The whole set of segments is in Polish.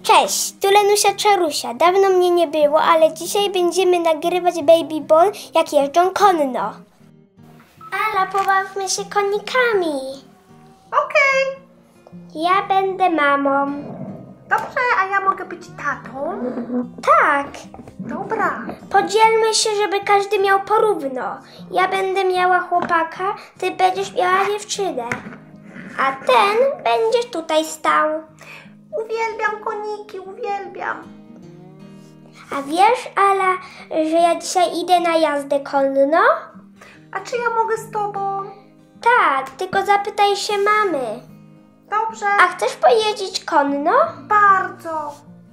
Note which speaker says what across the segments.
Speaker 1: Cześć, tu Lenusia Czarusia. Dawno mnie nie było, ale dzisiaj będziemy nagrywać Baby Born, jak jeżdżą konno. Ala, pobawmy się konikami.
Speaker 2: Okej.
Speaker 1: Ja będę mamą.
Speaker 2: Dobrze, a ja mogę być tatą?
Speaker 1: Tak.
Speaker 2: Dobra.
Speaker 1: Podzielmy się, żeby każdy miał porówno. Ja będę miała chłopaka, ty będziesz miała dziewczynę. A ten będziesz tutaj stał.
Speaker 2: Uwielbiam koniki, uwielbiam.
Speaker 1: A wiesz, Ala, że ja dzisiaj idę na jazdę konno?
Speaker 2: A czy ja mogę z tobą?
Speaker 1: Tak, tylko zapytaj się mamy.
Speaker 2: Dobrze.
Speaker 1: A chcesz pojeździć konno?
Speaker 2: Bardzo.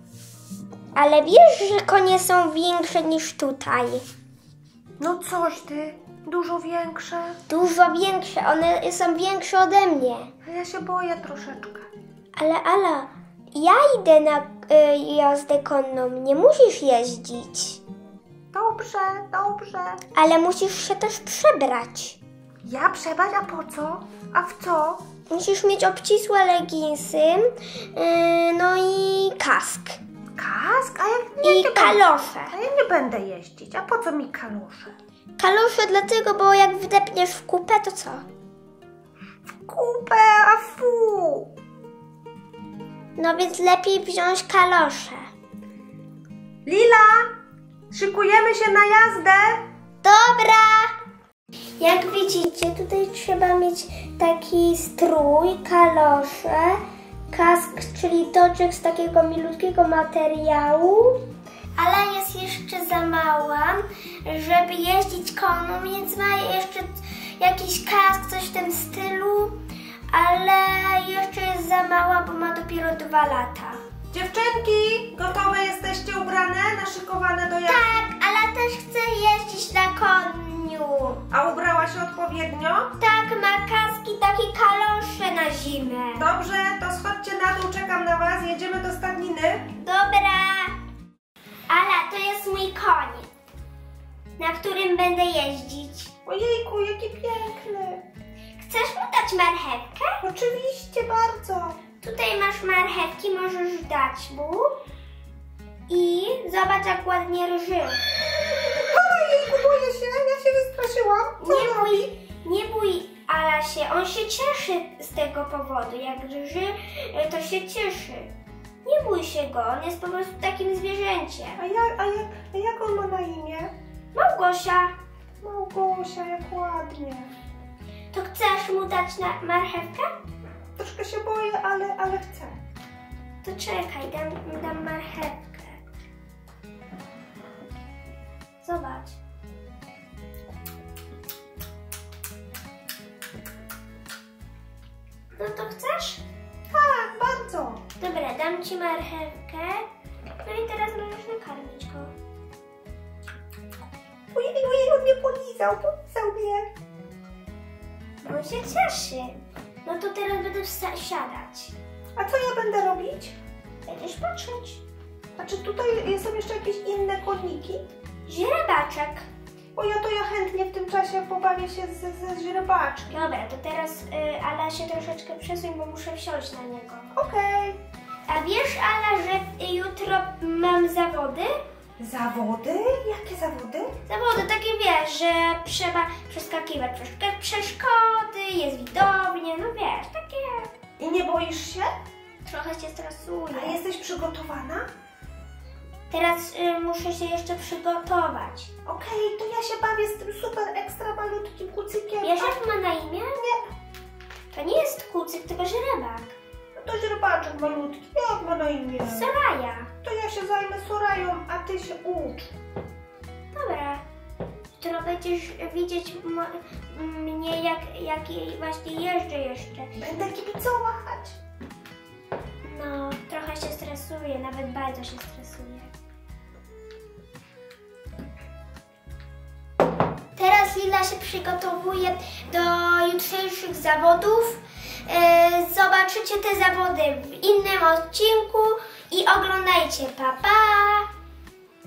Speaker 1: Ale wiesz, że konie są większe niż tutaj.
Speaker 2: No coś ty, dużo większe.
Speaker 1: Dużo większe, one są większe ode mnie.
Speaker 2: A ja się boję troszeczkę.
Speaker 1: Ale Ala, ja idę na jazdę konną, nie musisz jeździć.
Speaker 2: Dobrze, dobrze.
Speaker 1: Ale musisz się też przebrać.
Speaker 2: Ja przebrać, a po co? A w co?
Speaker 1: Musisz mieć obcisłe leginsy, no i kask.
Speaker 2: Kask? A jak nie,
Speaker 1: I kalosze.
Speaker 2: A ja nie będę jeździć. A po co mi kalosze?
Speaker 1: Kalosze dlatego, bo jak wdepniesz w kupę, to co?
Speaker 2: W kupę, a fu.
Speaker 1: No więc lepiej wziąć kalosze.
Speaker 2: Lila, szykujemy się na jazdę.
Speaker 1: Dobra! Jak widzicie, tutaj trzeba mieć taki strój, kalosze, kask, czyli toczek z takiego milutkiego materiału. Ala jest jeszcze za mała, żeby jeździć konno, więc ma jeszcze jakiś kask, coś w tym stylu, ale jeszcze jest za mała, bo ma dopiero 2 lata.
Speaker 2: Dziewczynki, gotowe jesteście ubrane, naszykowane do jazdy?
Speaker 1: Tak, Ala też chce jeździć na koniu.
Speaker 2: A ubrała się odpowiednio?
Speaker 1: Tak, ma kaski, takie kalosze na zimę.
Speaker 2: Dobrze, to schodźcie na dół, czekam na was, jedziemy do stadniny.
Speaker 1: Dobra. Ala, to jest mój koń, na którym będę jeździć.
Speaker 2: Ojejku, jaki piękny.
Speaker 1: Chcesz mu dać marchewkę?
Speaker 2: Oczywiście, bardzo.
Speaker 1: Tutaj masz marchewki, możesz dać mu. I zobacz, jak ładnie rży.
Speaker 2: Ojejku, boję się, ja się wystraszyłam.
Speaker 1: Nie bój, Ala się, on się cieszy z tego powodu. Jak rży, to się cieszy. Nie bój się go, on jest po prostu takim zwierzęciem.
Speaker 2: A jak on ma na imię?
Speaker 1: Małgosia,
Speaker 2: Małgosia, jak ładnie.
Speaker 1: to chcesz mu dać marchewkę?
Speaker 2: Troszkę się boję, ale chcę.
Speaker 1: To czekaj, dam marchewkę. Zobacz. No to chcesz?
Speaker 2: Tak, bardzo.
Speaker 1: Dobra, dam ci marchewkę. No i teraz możesz nakarmić go.
Speaker 2: Ojej, on mnie polizał mnie.
Speaker 1: On się cieszy. No to teraz będę siadać.
Speaker 2: A co ja będę robić?
Speaker 1: Będziesz patrzeć.
Speaker 2: A czy tutaj są jeszcze jakieś inne koniki?
Speaker 1: Źrebaczek.
Speaker 2: O ja chętnie w tym czasie pobawię się ze źrebaczkiem.
Speaker 1: Dobra, to teraz Ala się troszeczkę przesuń, bo muszę wsiąść na niego.
Speaker 2: Okej.
Speaker 1: A wiesz, Ala, że jutro mam zawody?
Speaker 2: Zawody? Jakie zawody?
Speaker 1: Zawody takie, wiesz, że trzeba przeskakiwać przeszkody, jest widownia, no wiesz, takie...
Speaker 2: I nie boisz się?
Speaker 1: Trochę się stresuję.
Speaker 2: A jesteś przygotowana?
Speaker 1: Teraz muszę się jeszcze przygotować.
Speaker 2: Okej, to ja się bawię z tym super ekstra malutkim kucykiem.
Speaker 1: Wiesz, jak ma na imię?
Speaker 2: Nie.
Speaker 1: To nie jest kucyk, tylko źrebak.
Speaker 2: No to źrebaczek malutki. Jak ma na imię?
Speaker 1: Soraja.
Speaker 2: To ja się zajmę Sorają, a ty się ucz.
Speaker 1: Dobra. Jutro będziesz widzieć mnie, jak właśnie jeżdżę jeszcze.
Speaker 2: Będę kibicować.
Speaker 1: No, trochę się stresuję, nawet bardzo się stresuję. Teraz Lila się przygotowuje do jutrzejszych zawodów. Zobaczycie te zawody w innym odcinku i oglądajcie. Pa, pa!